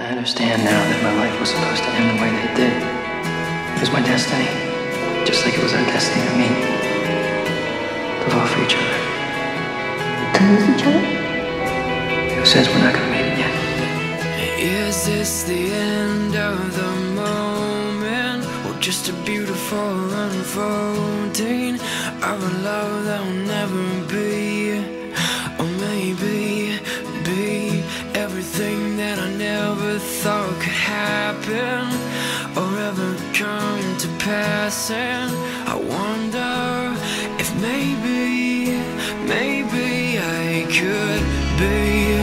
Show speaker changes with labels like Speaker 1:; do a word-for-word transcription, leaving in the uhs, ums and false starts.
Speaker 1: I understand now that my life was supposed to end the way that it did. It was my destiny, just like it was our destiny to meet, to fall for each other.
Speaker 2: To lose each other?
Speaker 1: Who says we're not gonna make it yet?
Speaker 3: Is this the end of the moment, or just a beautiful unfolding of a love that will never be? Or maybe be everything that I never thought could happen or ever come to pass. And I wonder if maybe, maybe I could be